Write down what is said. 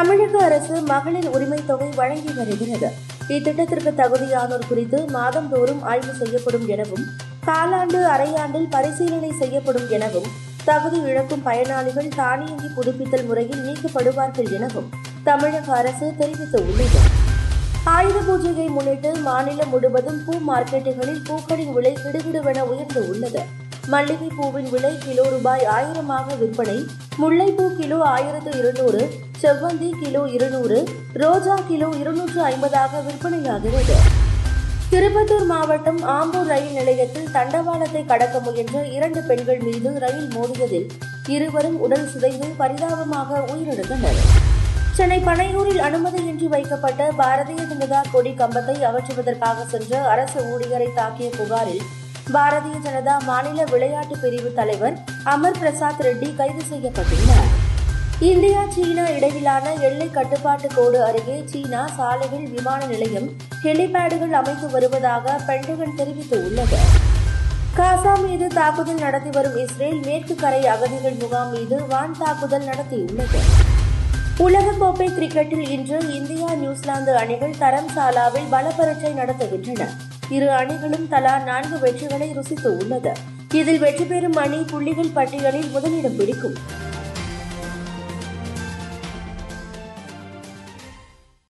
தமிழக அரசு மகளிர் உரிமை தொகை வழங்கி வருகிறது. இத்திட்டத்திற்கு தகுதியானோர் குறித்து மாதந்தோறும் ஆய்வு செய்யப்படும் எனவும், காலாண்டு அரையாண்டில் பரிசீலனை செய்யப்படும் எனவும், தகுதி இழக்கும் பயனாளிகள் தானியங்கி புதுப்பித்தல் முறையில் நீக்கப்படுவார்கள் எனவும் தமிழக அரசு தெரிவித்துள்ளது. ஆயுத பூஜையை முன்னிட்டு மாநிலம் முழுவதும் பூ மார்க்கெட்டுகளில் பூக்களின் விலை கிடுகிடுவென உயர்ந்து உள்ளது. மல்லிகை பூவின் விலை கிலோ ரூபாய் 1000 விற்பனை. முல்லைப்பூ கிலோ 1200, செவ்வந்தி கிலோ 200, ரோஜா கிலோ 250 விற்பனையாகிறது. திருப்பத்தூர் மாவட்டம் ஆம்பூர் ரயில் நிலையத்தில் தண்டவாளத்தை கடக்க முயன்ற 2 பெண்கள் மீது ரயில் மோதியதில் இருவரும் உடல் சிதைந்து பரிதாபமாக உயிரிழந்தனர். சென்னை பனையூரில் அனுமதியின்றி வைக்கப்பட்ட பாரதிய ஜனதா கொடி கம்பத்தை அகற்றுவதற்காக சென்ற அரசு ஊழியரை தாக்கிய புகாரில் பாரதிய ஜனதா மாநில விளையாட்டு பிரிவு தலைவர் அமர் பிரசாத் ரெட்டி கைது செய்யப்பட்டுள்ளார். இந்தியா சீனா இடையிலான எல்லை கட்டுப்பாட்டு கோடு அருகே சீனா சாலைகள், விமான நிலையம், ஹெலிபேடுகள் அமைத்து வருவதாக பென்டகன் தெரிவித்துள்ளது. காசா மீது தாக்குதல் நடத்தி வரும் இஸ்ரேல் மேற்கு கரை அகதிகள் முகாம் மீது வான் தாக்குதல் நடத்தியுள்ளது. உலகக்கோப்பை கிரிக்கெட்டில் இன்று இந்தியா, நியூசிலாந்து அணிகள் தரம்சாலாவில் பல பரீட்சை நடத்துகின்றன. இரு அணிகளும் தலா 4 வெற்றிகளை ருசித்து உள்ளது. இதில் வெற்றி பெறும் அணி புள்ளிகள் பட்டியலில் முதலிடம் பிடிக்கும்.